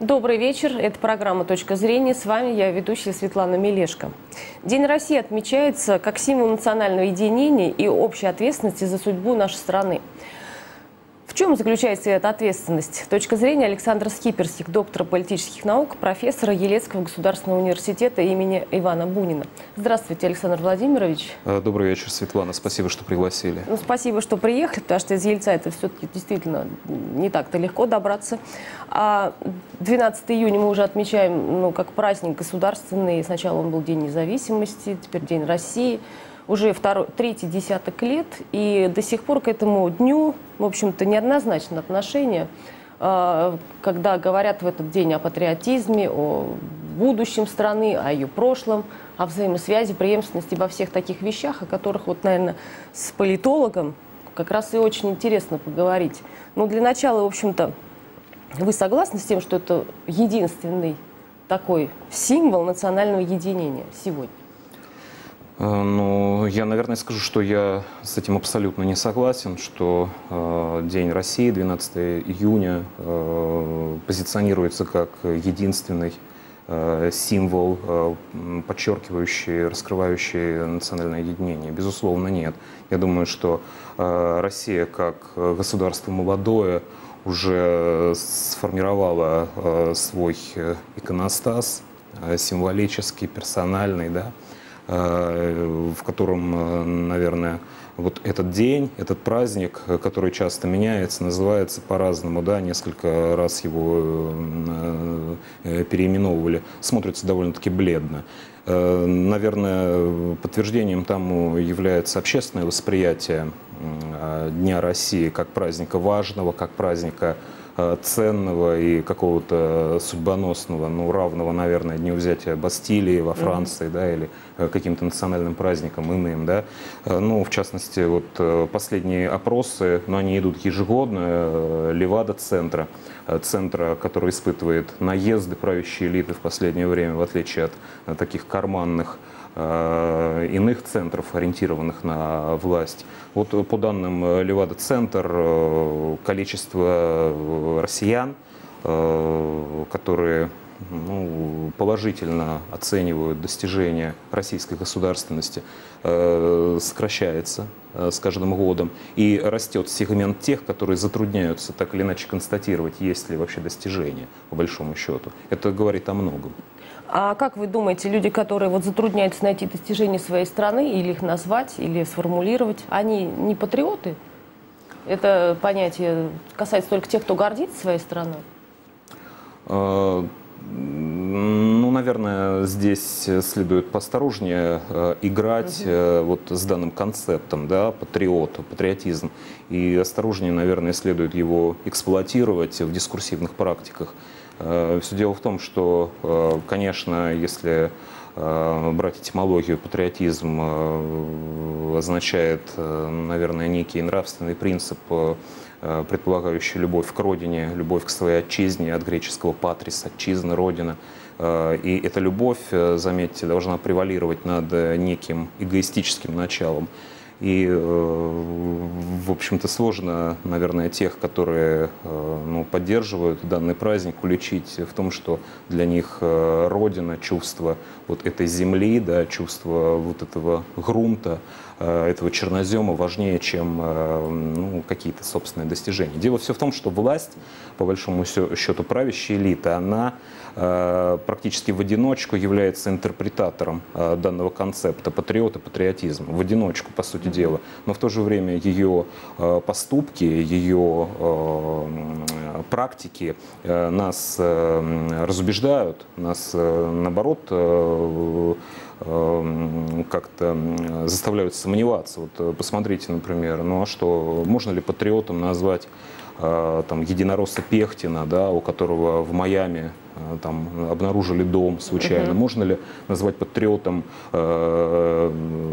Добрый вечер. Это программа «Точка зрения». С вами я, ведущая Светлана Мелешко. День России отмечается как символ национального единения и общей ответственности за судьбу нашей страны. В чем заключается эта ответственность? Точка зрения Александра Скиперских, доктора политических наук, профессора Елецкого государственного университета имени Ивана Бунина. Здравствуйте, Александр Владимирович. Добрый вечер, Светлана. Спасибо, что пригласили. Спасибо, что приехали, потому что из Ельца это все-таки действительно не так-то легко добраться. 12 июня мы уже отмечаем как праздник государственный. Сначала он был День независимости, теперь День России. Уже третий десяток лет, и до сих пор к этому дню, в общем-то, неоднозначно отношение, когда говорят в этот день о патриотизме, о будущем страны, о ее прошлом, о взаимосвязи, преемственности, обо всех таких вещах, о которых, наверное, с политологом как раз и очень интересно поговорить. Но для начала, в общем-то, вы согласны с тем, что это единственный такой символ национального единения сегодня? Ну, я, наверное, скажу, что я с этим абсолютно не согласен, что День России, 12 июня, позиционируется как единственный символ, подчеркивающий, раскрывающий национальное единение. Безусловно, нет. Я думаю, что Россия, как государство молодое, уже сформировала свой иконостас, символический, персональный, да, в котором, наверное, вот этот день, этот праздник, который часто меняется, называется по-разному, да, несколько раз его переименовывали, смотрится довольно-таки бледно. Наверное, подтверждением тому является общественное восприятие Дня России как праздника важного, как праздника ценного и какого-то судьбоносного, ну, равного, наверное, дню взятия Бастилии во Франции, да, или каким-то национальным праздникам иным, да. Ну, в частности, вот последние опросы, но они идут ежегодно, Левада-центра, который испытывает наезды правящей элиты в последнее время, в отличие от таких карманных иных центров, ориентированных на власть. Вот по данным Левада-центр, количество россиян, которые положительно оценивают достижения российской государственности, сокращается с каждым годом. И растет сегмент тех, которые затрудняются так или иначе констатировать, есть ли вообще достижения, по большому счету. Это говорит о многом. А как вы думаете, люди, которые затрудняются найти достижения своей страны, или их назвать, или сформулировать, они не патриоты? Это понятие касается только тех, кто гордится своей страной? Ну, наверное, здесь следует поосторожнее играть вот с данным концептом, да, патриотизм. И осторожнее, наверное, следует его эксплуатировать в дискурсивных практиках. Все дело в том, что, конечно, если брать этимологию, патриотизм означает, наверное, некий нравственный принцип, предполагающий любовь к родине, любовь к своей отчизне, от греческого «патрис», отчизна, родина. И эта любовь, заметьте, должна превалировать над неким эгоистическим началом. И, в общем-то, сложно, наверное, тех, которые поддерживают данный праздник, уличить в том, что для них Родина, чувство вот этой земли, да, чувство вот этого грунта, этого чернозема важнее, чем какие-то собственные достижения. Дело все в том, что власть, по большому счету, правящая элита, она практически в одиночку является интерпретатором данного концепта патриота, патриотизма. В одиночку, по сути дела. Но в то же время ее поступки, ее практики нас разубеждают, нас, наоборот, как-то заставляют сомневаться. Вот посмотрите, например, ну а что, можно ли патриотом назвать единоросса Пехтина, да, у которого в Майами там обнаружили дом случайно? Можно ли назвать патриотом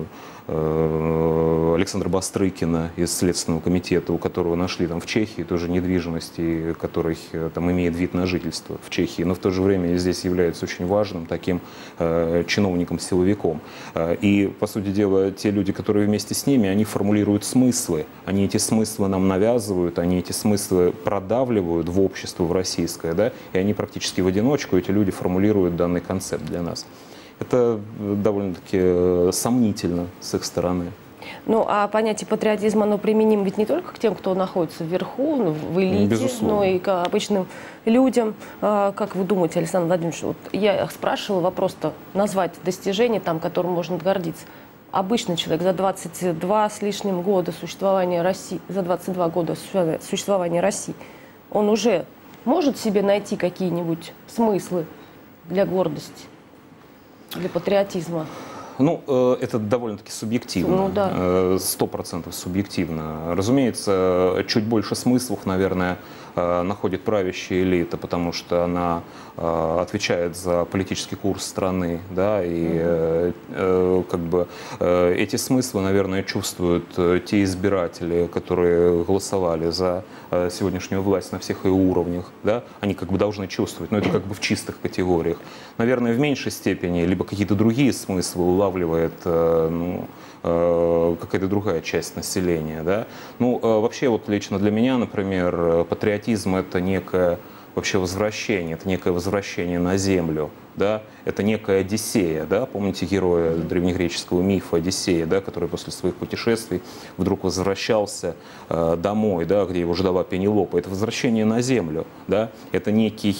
Александра Бастрыкина из Следственного комитета, у которого нашли там в Чехии тоже недвижимость, и который там имеет вид на жительство в Чехии, но в то же время здесь является очень важным таким чиновником-силовиком. И, по сути дела, те люди, которые вместе с ними, они формулируют смыслы, они эти смыслы нам навязывают, они эти смыслы продавливают в общество, в российское, да, и они практически в одиночку, эти люди формулируют данный концепт для нас. Это довольно-таки сомнительно с их стороны. Ну, а понятие патриотизма, оно применимо ведь не только к тем, кто находится вверху, в элите, Безусловно. но и к обычным людям. Как вы думаете, Александр Владимирович, вот я спрашивала вопрос-то, назвать достижение, там, которым можно гордиться. Обычный человек за 22 с лишним года существования России, за 22 года существования России, он уже может себе найти какие-нибудь смыслы для гордости, для патриотизма? Ну, это довольно-таки субъективно, Ну, да. 100% субъективно. Разумеется, чуть больше смыслов, наверное, находит правящая элита, потому что она отвечает за политический курс страны, да, и как бы эти смыслы, наверное, чувствуют те избиратели, которые голосовали за сегодняшнюю власть на всех ее уровнях, да, они как бы должны чувствовать, но это как бы в чистых категориях. Наверное, в меньшей степени, либо какие-то другие смыслы улавливает какая-то другая часть населения, да. Ну, вообще, вот лично для меня, например, патриотизм — это некое вообще возвращение, это некое возвращение на землю, да, это некая Одиссея, да, помните героя древнегреческого мифа Одиссея, да, который после своих путешествий вдруг возвращался домой, да, где его ждала Пенелопа. Это возвращение на землю, да, это некий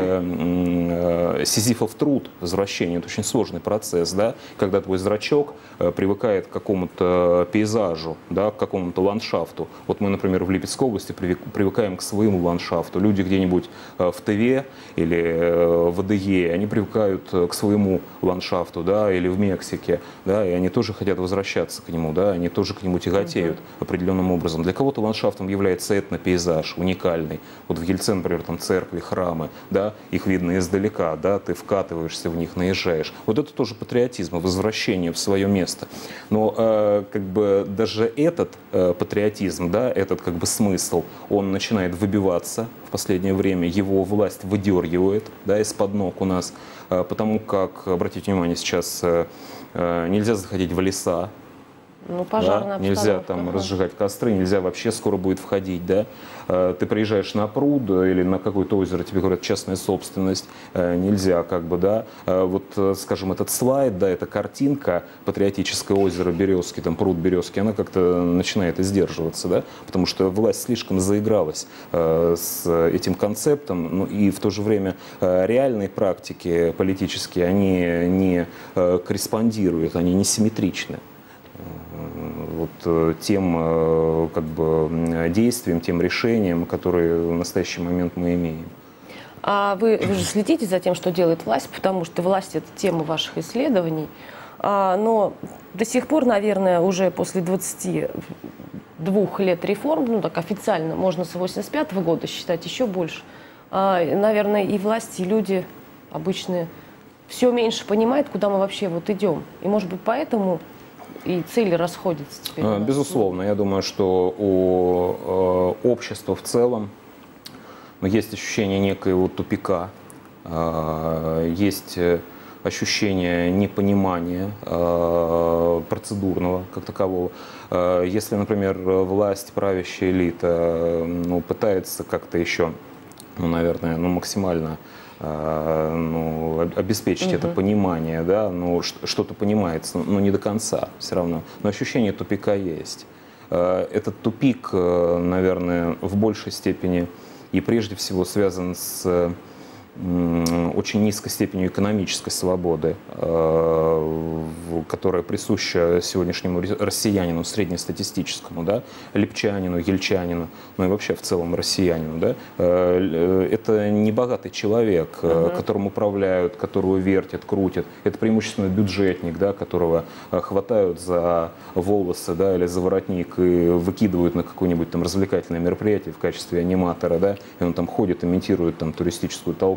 сизифов труд возвращения, это очень сложный процесс, да, когда твой зрачок привыкает к какому-то пейзажу, да, к какому-то ландшафту. Вот мы, например, в Липецкой области привыкаем к своему ландшафту. Люди где-нибудь в Тыве или в Адыгее, они привыкают к своему ландшафту, да, или в Мексике, да, и они тоже хотят возвращаться к нему, да, они тоже к нему тяготеют определенным образом. Для кого-то ландшафтом является этнопейзаж, уникальный. Вот в Ельце, например, там церкви, храмы, да, их видно издалека, да, ты вкатываешься в них, наезжаешь. Вот это тоже патриотизм, возвращение в свое место. Но как бы даже этот патриотизм, да, этот как бы смысл, он начинает выбиваться в последнее время, его власть выдергивает, да, из-под ног у нас, потому как, обратите внимание, сейчас нельзя заходить в леса, Ну, пожарная да? Нельзя там разжигать костры, нельзя вообще скоро будет входить, да. Ты приезжаешь на пруд или на какое-то озеро, тебе говорят, частная собственность, нельзя, как бы, да. Вот, скажем, этот слайд, да, эта картинка, патриотическое озеро Березки, там пруд Березки, она как-то начинает сдерживаться, да, потому что власть слишком заигралась с этим концептом, ну, и в то же время реальные практики политические, они не корреспондируют, они не симметричны вот тем как бы действиям, тем решениям, которые в настоящий момент мы имеем. А вы же следите за тем, что делает власть, потому что власть — это тема ваших исследований. Но до сих пор, наверное, уже после 22 лет реформ, ну так официально, можно с 85 года считать еще больше, наверное, и власть, и люди обычные все меньше понимают, куда мы вообще вот идем. И, может быть, поэтому и цели расходятся теперь. Безусловно, я думаю, что у общества в целом есть ощущение некоего тупика, есть ощущение непонимания процедурного как такового. Если, например, власть, правящая элита пытается как-то еще, наверное, максимально обеспечить это понимание, да, что-то понимается, но не до конца все равно. Но ощущение тупика есть. Этот тупик, наверное, в большей степени и прежде всего связан с очень низкой степенью экономической свободы, которая присуща сегодняшнему россиянину, среднестатистическому, да, липчанину, ельчанину, ну и вообще в целом россиянину. Да. Это не богатый человек, которым управляют, которого вертят, крутят. Это преимущественно бюджетник, да, которого хватают за волосы, да, или за воротник и выкидывают на какое-нибудь там развлекательное мероприятие в качестве аниматора, да, и он там ходит, имитирует там туристическую толпу.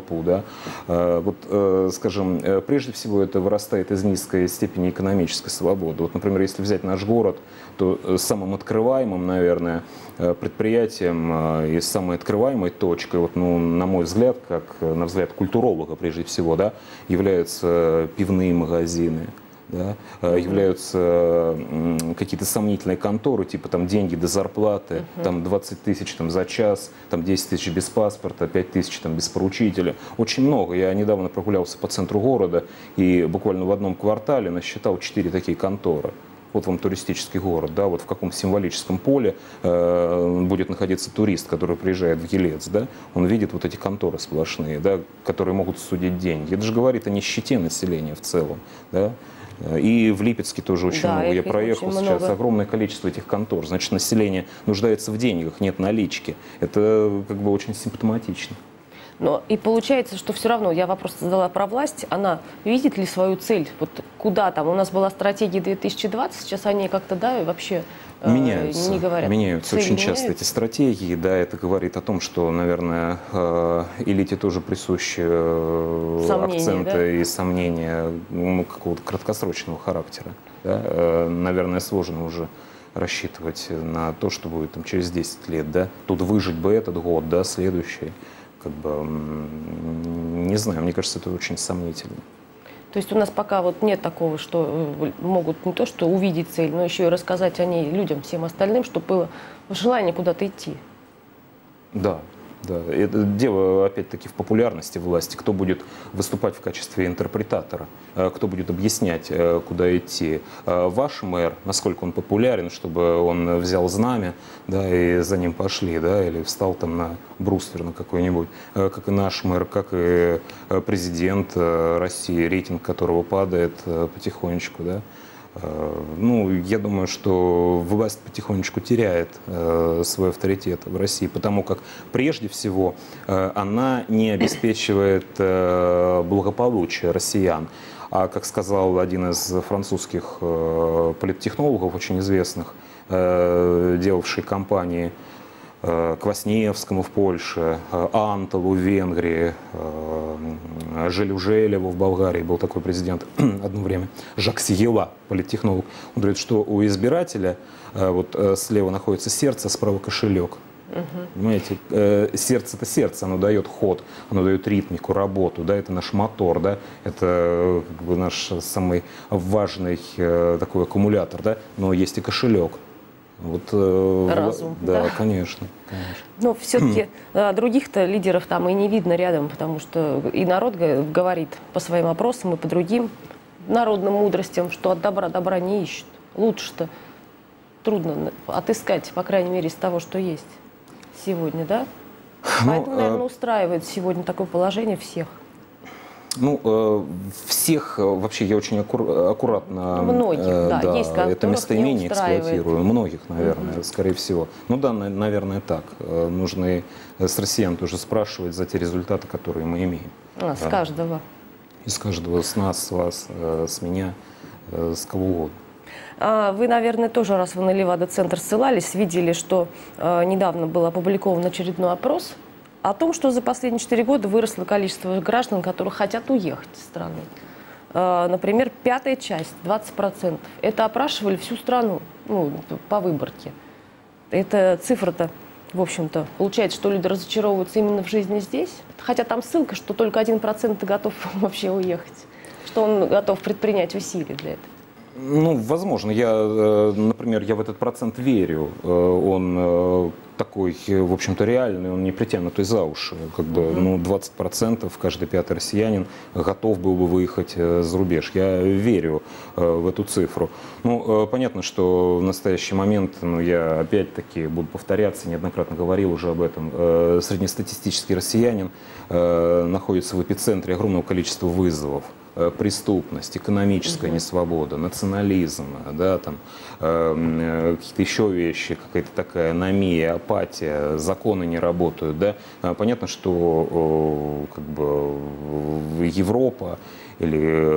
толпу, да. Вот, скажем, прежде всего это вырастает из низкой степени экономической свободы. Вот, например, если взять наш город, то самым открываемым, наверное, предприятием и самой открываемой точкой, вот, ну, на мой взгляд, как на взгляд культуролога прежде всего, да, являются пивные магазины. Да, являются какие-то сомнительные конторы, типа там деньги до зарплаты, там 20 тысяч там, за час, там 10 тысяч без паспорта, 5 тысяч там, без поручителя. Очень много. Я недавно прогулялся по центру города и буквально в одном квартале насчитал 4 такие конторы. Вот вам туристический город, да, вот в каком символическом поле будет находиться турист, который приезжает в Елец, да, он видит вот эти конторы сплошные, да, которые могут судить деньги. Это же говорит о нищете населения в целом, да. И в Липецке тоже очень много. Я проехал сейчас огромное количество этих контор. Значит, население нуждается в деньгах, нет налички. Это как бы очень симптоматично. Но и получается, что все равно, я вопрос задала про власть, она видит ли свою цель? Вот куда там? У нас была стратегия 2020, сейчас они как-то, да, вообще меняются, не говорят. Меняются очень часто эти стратегии, да, это говорит о том, что, наверное, элите тоже присущи акценты, да? И сомнения какого-то краткосрочного характера. Да? Наверное, сложно уже рассчитывать на то, что будет там, через 10 лет, да, тут выжить бы этот год, да, следующий. Как бы, не знаю, мне кажется, это очень сомнительно. То есть у нас пока вот нет такого, что могут не то что увидеть цель, но еще и рассказать о ней людям, всем остальным, чтобы было желание куда-то идти. Да. Да, это дело, опять-таки, в популярности власти. Кто будет выступать в качестве интерпретатора, кто будет объяснять, куда идти. Ваш мэр, насколько он популярен, чтобы он взял знамя, да, и за ним пошли, да, или встал там на бруствер на какой-нибудь, как и наш мэр, как и президент России, рейтинг которого падает потихонечку, да. Ну, я думаю, что власть потихонечку теряет свой авторитет в России, потому как прежде всего она не обеспечивает благополучие россиян. А как сказал один из французских политтехнологов, очень известных, делавший кампании Квасневскому в Польше, Анталу в Венгрии, Желю-Желеву в Болгарии, был такой президент одно время, Жак Сиела, политтехнолог. Он говорит, что у избирателя вот слева находится сердце, справа кошелек. Понимаете, сердце – это сердце, оно дает ход, оно дает ритмику, работу, да, это наш мотор, да, это как бы наш самый важный такой аккумулятор, да, но есть и кошелек. Вот, разум, да, да? Конечно. Но все-таки других-то лидеров там и не видно рядом, потому что и народ говорит по своим опросам и по другим народным мудростям, что от добра добра не ищут. Лучше-то трудно отыскать, по крайней мере, из того, что есть сегодня, да? Поэтому, наверное, устраивает сегодня такое положение всех. Ну, всех, вообще, я очень аккуратно многих, да, есть, это местоимение эксплуатирую. Многих, наверное, скорее всего. Ну да, наверное, так. Нужно с россиян тоже спрашивать за те результаты, которые мы имеем. С каждого. Из каждого, с нас, с вас, с меня, с кого угодно. Вы, наверное, тоже, раз вы на Левада-центр ссылались, видели, что недавно был опубликован очередной опрос о том, что за последние 4 года выросло количество граждан, которые хотят уехать из страны. Например, пятая часть, 20%. Это опрашивали всю страну, ну, по выборке. Эта цифра-то, в общем-то, получается, что люди разочаровываются именно в жизни здесь. Хотя там ссылка, что только 1% готов вообще уехать, что он готов предпринять усилия для этого. Ну, возможно. Например, я в этот процент верю. Он такой, в общем-то, реальный, он не притянутый за уши. Как бы, ну, 20% каждый пятый россиянин готов был бы выехать за рубеж. Я верю в эту цифру. Ну, понятно, что в настоящий момент, ну, я опять-таки буду повторяться, неоднократно говорил уже об этом, среднестатистический россиянин находится в эпицентре огромного количества вызовов. Преступность, экономическая несвобода, национализм, да, там, какие-то еще вещи, какая-то такая аномия, апатия, законы не работают. Да. Понятно, что как бы, Европа или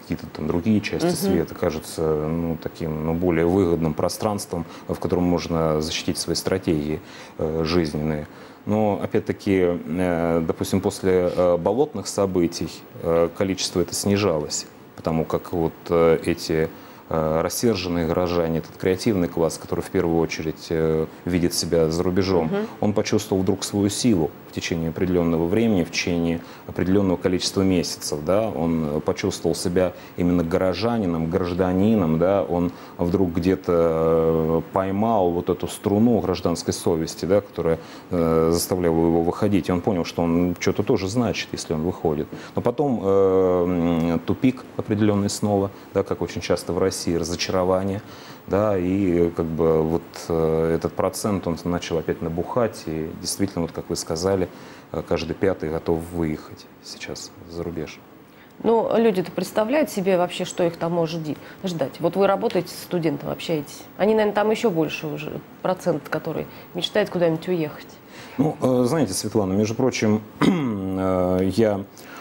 какие-то там другие части света кажутся ну, таким ну, более выгодным пространством, в котором можно защитить свои стратегии жизненные. Но, опять-таки, допустим, после болотных событий количество это снижалось, потому как вот эти рассерженные горожане, этот креативный класс, который в первую очередь видит себя за рубежом, он почувствовал вдруг свою силу в течение определенного времени, в течение определенного количества месяцев. Да? Он почувствовал себя именно горожанином, гражданином. Да? Он вдруг где-то поймал вот эту струну гражданской совести, да, которая заставляла его выходить. И он понял, что он что-то тоже значит, если он выходит. Но потом тупик определенный снова, да, как очень часто в России, разочарование, да, и как бы вот этот процент, он начал опять набухать, и действительно, вот как вы сказали, каждый пятый готов выехать сейчас за рубеж. Ну, люди-то представляют себе вообще, что их там может ждать. Вот вы работаете с студентом, общаетесь. Они, наверное, там еще больше уже процент, который мечтает куда-нибудь уехать. Ну, знаете, Светлана, между прочим, я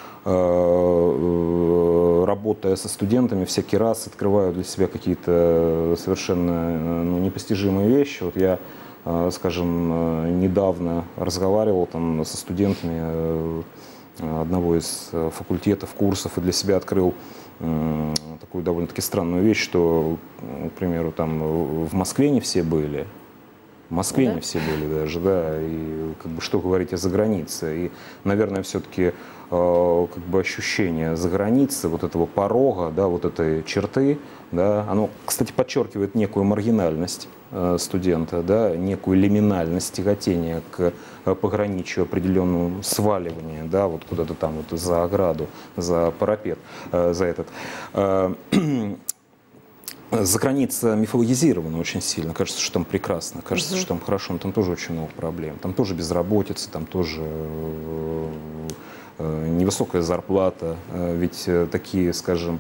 работая со студентами, всякий раз открываю для себя какие-то совершенно ну, непостижимые вещи. Вот я, скажем, недавно разговаривал там со студентами одного из факультетов, курсов, и для себя открыл такую довольно-таки странную вещь, что, к примеру, там в Москве не все были. В Москве не все были даже, да, и как бы что говорить о загранице. И, наверное, все-таки как бы ощущение заграницы, вот этого порога, да, вот этой черты, да, оно, кстати, подчеркивает некую маргинальность студента, да, некую лиминальность, тяготение к пограничью определенному сваливания, да, вот куда-то там вот за ограду, за парапет, за этот. За-граница мифологизирована очень сильно. Кажется, что там прекрасно, кажется, что там хорошо, но там тоже очень много проблем. Там тоже безработица, там тоже невысокая зарплата. Ведь такие, скажем,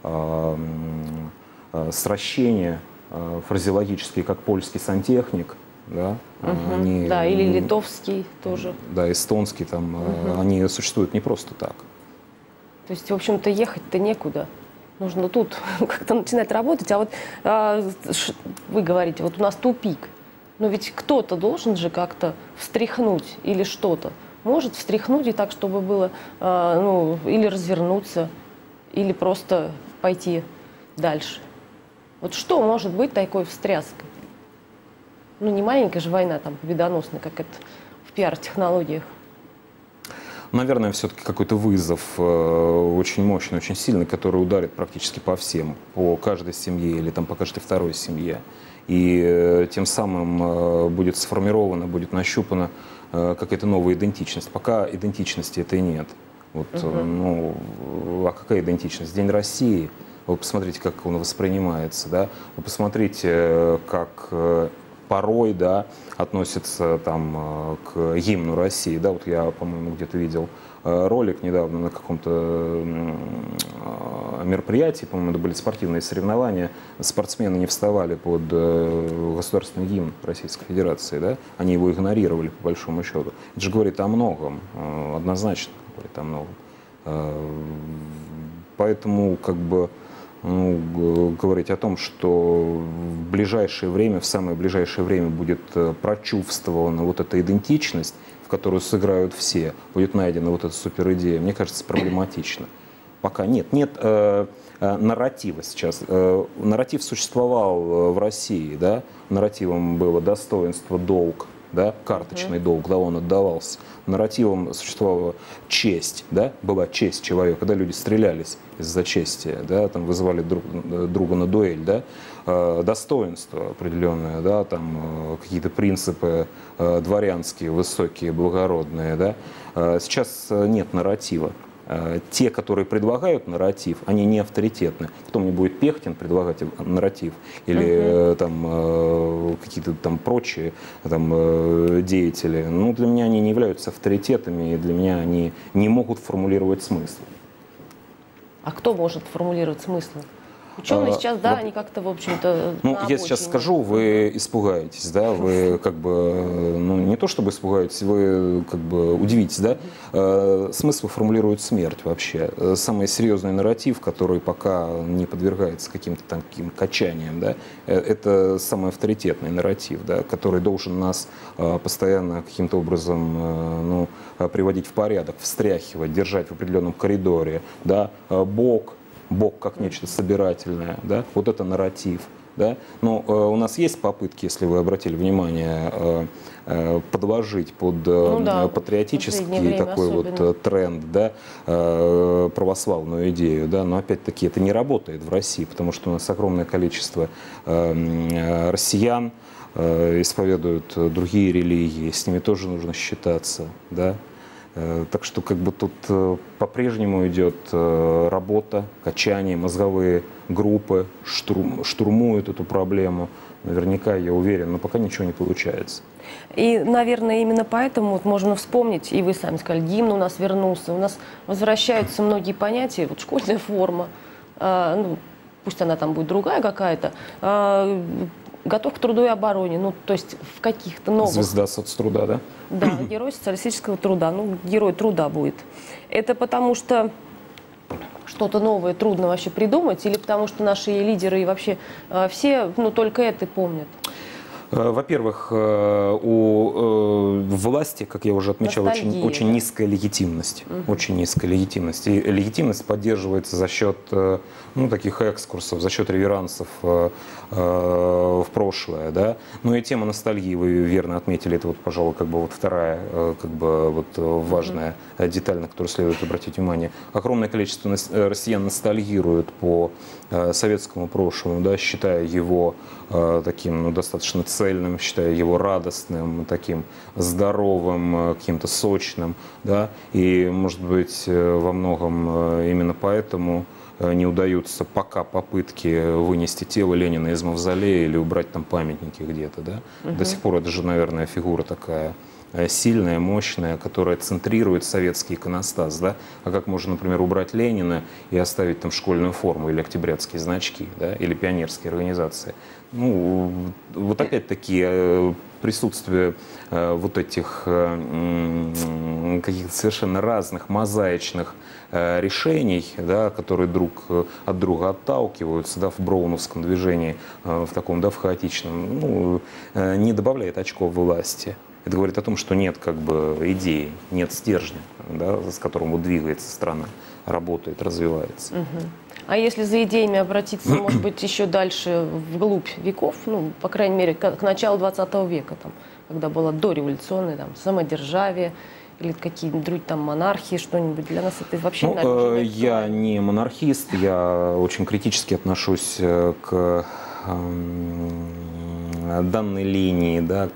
сращения фразеологические, как польский сантехник, да, они, да, или литовский тоже. Да, эстонский, там, они существуют не просто так. То есть, в общем-то, ехать-то некуда. Нужно тут как-то начинать работать. А вот вы говорите, вот у нас тупик. Но ведь кто-то должен же как-то встряхнуть или что-то. Может встряхнуть и так, чтобы было, ну, или развернуться, или просто пойти дальше. Вот что может быть такой встряской? Ну, не маленькая же война там победоносная, как это в пиар-технологиях. Наверное, все-таки какой-то вызов очень мощный, очень сильный, который ударит практически по всем, по каждой семье или там, по каждой второй семье. И тем самым будет сформирована, будет нащупана какая-то новая идентичность. Пока идентичности этой нет. Вот, ну, а какая идентичность? День России. Вы посмотрите, как он воспринимается. Да? Вы посмотрите, как порой, да, относятся там к гимну России. Да, вот я, по-моему, где-то видел ролик недавно на каком-то мероприятии, по-моему, это были спортивные соревнования, спортсмены не вставали под государственный гимн Российской Федерации, да, они его игнорировали, по большому счету. Это же говорит о многом, однозначно говорит о многом. Поэтому, как бы, ну, говорить о том, что в ближайшее время, в самое ближайшее время будет прочувствована вот эта идентичность, в которую сыграют все, будет найдена вот эта суперидея, мне кажется, проблематично. Пока нет нарратива сейчас. Нарратив существовал в России, да? Нарративом было достоинство, долг, да? Карточный долг, да, он отдавался. Нарративом существовала честь, да? Была честь человека, когда люди стрелялись из-за чести, да? Там вызывали друга на дуэль, да? Достоинство определенное, да? Там какие-то принципы дворянские, высокие, благородные, да? Сейчас нет нарратива. Те, которые предлагают нарратив, они не авторитетны. Потом не будет Пехтин предлагать нарратив или там какие-то там прочие там, деятели. Ну, для меня они не являются авторитетами, и для меня они не могут формулировать смысл. А кто может формулировать смысл? Ученые сейчас, да, они как-то, в общем-то, ну, я сейчас скажу, вы испугаетесь, да, вы как бы, ну, не то чтобы испугаетесь, вы как бы удивитесь, да. Смысл формулирует смерть вообще. Самый серьезный нарратив, который пока не подвергается каким-то таким качаниям, да, это самый авторитетный нарратив, да, который должен нас постоянно каким-то образом, ну, приводить в порядок, встряхивать, держать в определенном коридоре, да, Бог как нечто собирательное, да, вот это нарратив, да. Но у нас есть попытки, если вы обратили внимание, подложить под патриотический такой вот тренд, да, православную идею, да, но опять-таки это не работает в России, потому что у нас огромное количество россиян исповедуют другие религии, с ними тоже нужно считаться, да. Так что как бы тут по-прежнему идет работа, качание, мозговые группы штурмуют эту проблему. Наверняка, я уверен, но пока ничего не получается. И, наверное, именно поэтому вот можно вспомнить, и вы сами сказали, гимн у нас вернулся, у нас возвращаются многие понятия, вот школьная форма, ну, пусть она там будет другая какая-то, готов к труду и обороне, ну, то есть в каких-то новых... Звезда соцтруда, да? Да, герой социалистического труда, ну, герой труда будет. Это потому что что-то новое трудно вообще придумать, или потому что наши лидеры и вообще все, ну, только это помнят? Во-первых, у власти, как я уже отмечал, очень низкая легитимность. Очень низкая легитимность. И легитимность поддерживается за счет, ну, таких экскурсов, за счет реверансов в прошлое. Да? Ну и тема ностальгии, вы верно отметили, это, вот, пожалуй, как бы вот вторая как бы вот важная деталь, на которую следует обратить внимание. Огромное количество россиян ностальгируют по советскому прошлому, да, считая его таким, ну, достаточно цельным, считая его радостным, таким здоровым, каким-то сочным, да, и, может быть, во многом именно поэтому не удаются пока попытки вынести тело Ленина из мавзолея или убрать там памятники где-то, да. До сих пор это же, наверное, фигура такая сильная, мощная, которая центрирует советский иконостас, да? А как можно, например, убрать Ленина и оставить там школьную форму или октябрятские значки, да? Или пионерские организации? Ну, вот опять-таки присутствие вот этих каких-то совершенно разных мозаичных решений, да, которые друг от друга отталкиваются, да, в броуновском движении, в таком, да, в хаотичном, ну, не добавляет очков власти. Это говорит о том, что нет как бы идеи, нет стержня, да, с которым вот двигается страна, работает, развивается. А если за идеями обратиться, может быть, еще дальше, вглубь веков, ну, по крайней мере, к началу 20 века, там, когда было дореволюционное, там, самодержавие, или какие-нибудь там монархии, что-нибудь, для нас это вообще, наверное, я не монархист, я очень критически отношусь к данной линии, да,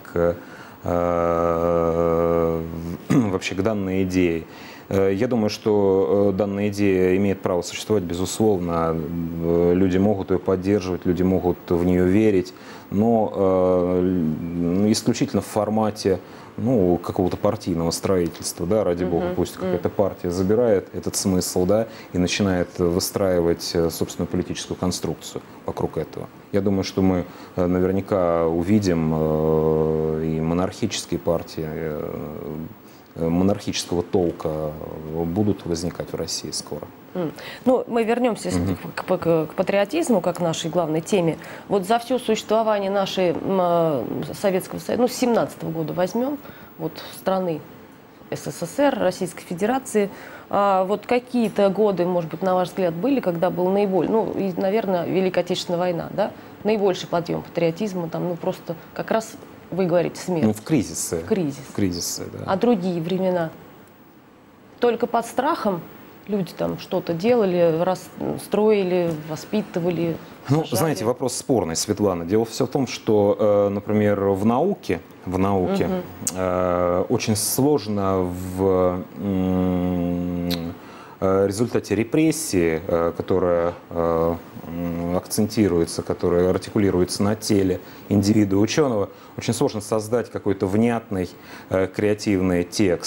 вообще к данной идее. Я думаю, что данная идея имеет право существовать, безусловно. Люди могут ее поддерживать, люди могут в нее верить, но исключительно в формате, ну, какого-то партийного строительства, да, ради бога, пусть какая-то партия забирает этот смысл, да, и начинает выстраивать собственную политическую конструкцию вокруг этого. Я думаю, что мы наверняка увидим и монархические партии, монархического толка будут возникать в России скоро. Ну, мы вернемся к патриотизму, как к нашей главной теме. Вот за все существование нашей Советского Союза, ну, с 17-го года возьмем, вот страны СССР, Российской Федерации, вот какие-то годы, может быть, на ваш взгляд, были, когда был наиболее, ну, и, наверное, Великая Отечественная война, да, наибольший подъем патриотизма, там, ну, просто как раз, вы говорите, смерть. Ну, в кризисы. В кризисы, да. А другие времена? Только под страхом люди там что-то делали, строили, воспитывали? Ну, знаете, вопрос спорный, Светлана. Дело все в том, что, например, в науке очень сложно в результате репрессии, которая акцентируется, которая артикулируется на теле индивида ученого, очень сложно создать какой-то внятный креативный текст.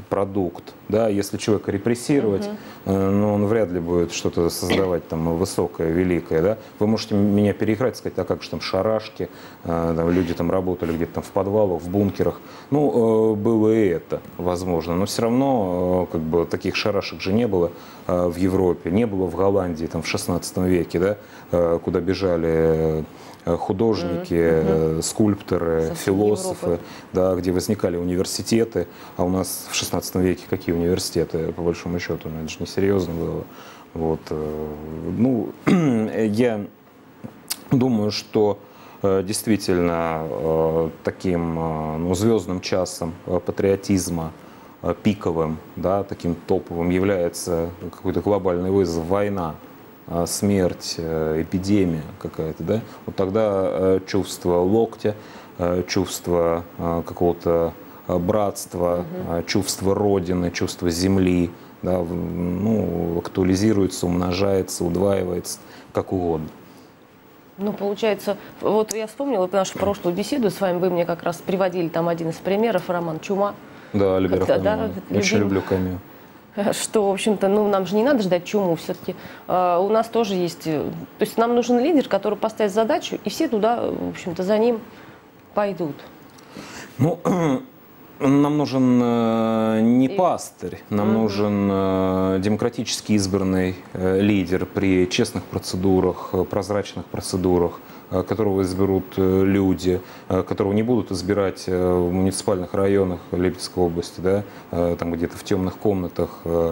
продукт. Да? Если человека репрессировать, но он вряд ли будет что-то создавать там высокое, великое. Да? Вы можете меня переиграть, сказать, а как же там шарашки, там, люди там работали где-то там в подвалах, в бункерах. Ну, было и это возможно, но все равно как бы таких шарашек же не было в Европе, не было в Голландии там в 16 веке, да? Куда бежали художники, скульпторы, философы, да, где возникали университеты, а у нас в 16 веке какие университеты, по большому счету, это же несерьезно было. Вот. Ну, я думаю, что действительно таким ну, звездным часом патриотизма, пиковым, да, таким топовым является какой-то глобальный вызов, война, смерть, эпидемия какая-то, да, вот тогда чувство локтя, чувство какого-то братства, чувство Родины, чувство земли, да, ну, актуализируется, умножается, удваивается, как угодно. Ну, получается, вот я вспомнила нашу прошлую беседу с вами, вы мне как раз приводили там один из примеров, роман «Чума». Да, Альбера Камю. Да, очень люблю Камю. Что, в общем-то, ну, нам же не надо ждать чуму, все-таки у нас тоже есть, то есть нам нужен лидер, который поставит задачу, и все туда, в общем-то, за ним пойдут. Ну, нам нужен не пастырь, нам нужен демократически избранный лидер при честных процедурах, прозрачных процедурах, которого изберут люди, которого не будут избирать в муниципальных районах Липецкой области, да, там где-то в темных комнатах,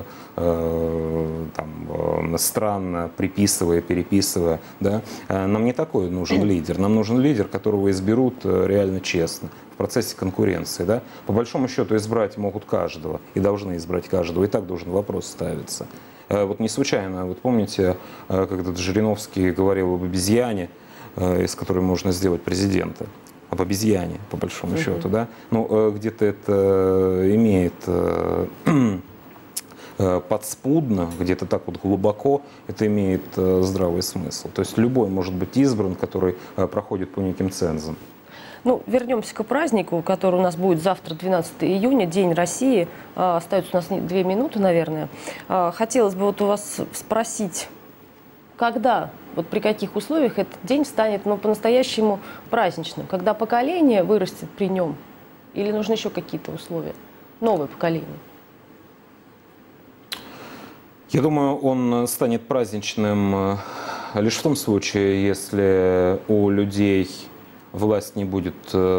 там, странно приписывая, переписывая. Да. Нам не такой нужен лидер, нам нужен лидер, которого изберут реально честно, в процессе конкуренции. Да. По большому счету избрать могут каждого и должны избрать каждого, и так должен вопрос ставиться. Вот не случайно, вот помните, когда Жириновский говорил об обезьяне, из которой можно сделать президента, об обезьяне, по большому счету, да, ну, где-то это имеет подспудно, где-то так вот глубоко, это имеет здравый смысл. То есть любой может быть избран, который проходит по неким цензам. Ну, вернемся к празднику, который у нас будет завтра, 12 июня, День России. Остается у нас 2 минуты, наверное. Хотелось бы вот у вас спросить, когда, вот при каких условиях этот день станет, ну, по-настоящему праздничным? Когда поколение вырастет при нем? Или нужны еще какие-то условия? Новое поколение? Я думаю, он станет праздничным лишь в том случае, если у людей власть не будет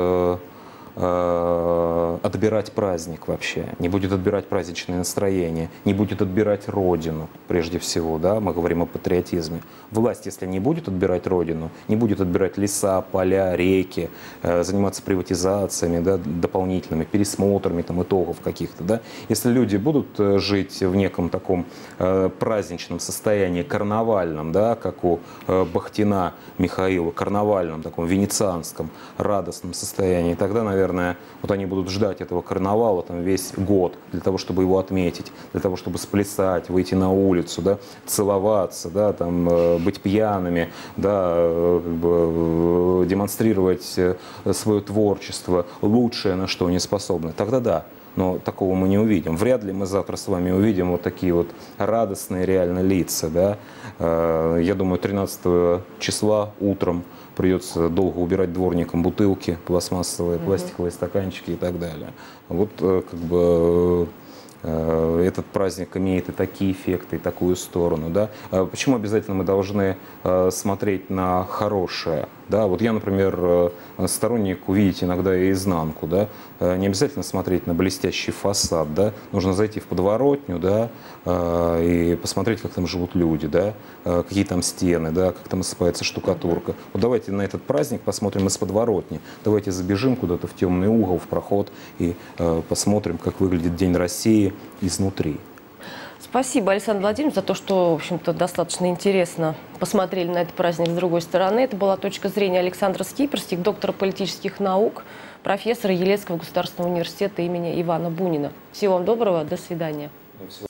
отбирать праздник вообще, не будет отбирать праздничное настроение, не будет отбирать Родину, прежде всего, да, мы говорим о патриотизме. Власть, если не будет отбирать Родину, не будет отбирать леса, поля, реки, заниматься приватизациями, да, дополнительными, пересмотрами там, итогов каких-то, да, если люди будут жить в неком таком праздничном состоянии, карнавальном, да, как у Бахтина Михаила, карнавальном, таком венецианском, радостном состоянии, тогда, наверное, вот они будут ждать этого карнавала там, весь год для того, чтобы его отметить, для того, чтобы сплясать, выйти на улицу, да, целоваться, да, там, быть пьяными, да, как бы, демонстрировать свое творчество, лучшее, на что они способны. Тогда да. Но такого мы не увидим. Вряд ли мы завтра с вами увидим вот такие вот радостные реально лица. Да? Я думаю, 13 числа утром придется долго убирать дворникам бутылки пластмассовые, пластиковые стаканчики и так далее. Вот как бы этот праздник имеет и такие эффекты, и такую сторону. Да? Почему обязательно мы должны смотреть на хорошее? Да? Вот я, например, сторонник увидеть иногда и изнанку. Да? Не обязательно смотреть на блестящий фасад. Да? Нужно зайти в подворотню, да? И посмотреть, как там живут люди, да? Какие там стены, да? Как там осыпается штукатурка. Вот давайте на этот праздник посмотрим из подворотни. Давайте забежим куда-то в темный угол, в проход и посмотрим, как выглядит День России изнутри. Спасибо, Александр Владимирович, за то, что, в общем-то, достаточно интересно посмотрели на этот праздник с другой стороны. Это была точка зрения Александра Скиперских, доктора политических наук, профессора Елецкого государственного университета имени Ивана Бунина. Всего вам доброго, до свидания.